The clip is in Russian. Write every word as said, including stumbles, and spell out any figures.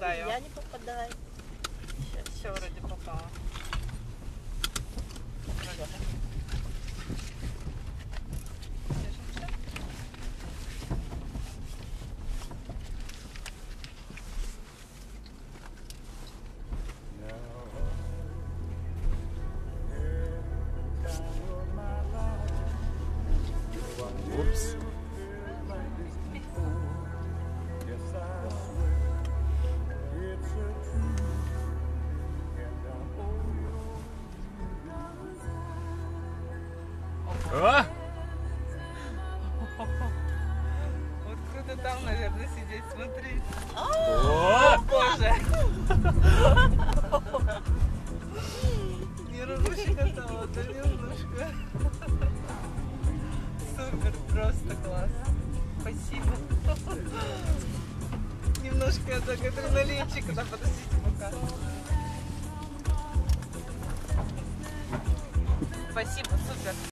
попадаю. Я не попадаю. Сейчас все вроде попало. Держимся. Упс. А? Вот круто там, наверное, сидеть, смотри. О! Боже! Немножко катала, да немножко. Супер, просто класс. Спасибо. Немножко так адреналинчик, да, подождите пока. Спасибо, супер.